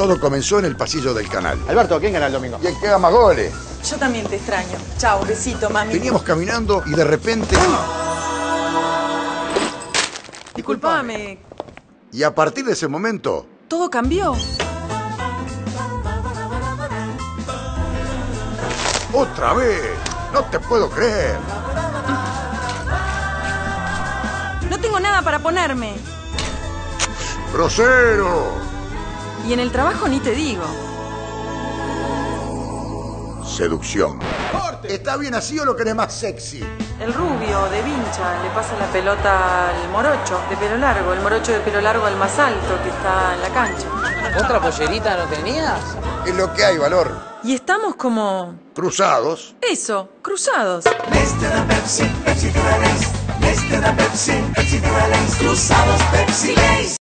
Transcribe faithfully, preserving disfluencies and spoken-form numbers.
Todo comenzó en el pasillo del canal. Alberto, ¿quién gana el domingo? Y el que haga más goles. Yo también te extraño. Chao, besito, mami. Veníamos caminando y de repente... Disculpame. Y a partir de ese momento... Todo cambió. ¡Otra vez! ¡No te puedo creer! No tengo nada para ponerme. ¡Grosero! Y en el trabajo ni te digo. Seducción. ¿Está bien así o lo querés más sexy? El rubio de Vincha le pasa la pelota al morocho de pelo largo. El morocho de pelo largo al más alto que está en la cancha. ¿Otra pollerita no tenías? Es lo que hay, Valor. Y estamos como... Cruzados. Eso, cruzados. Este da Pepsi, Pepsi Lays. Este da Pepsi, Pepsi Lays. Cruzados Pepsi Lays.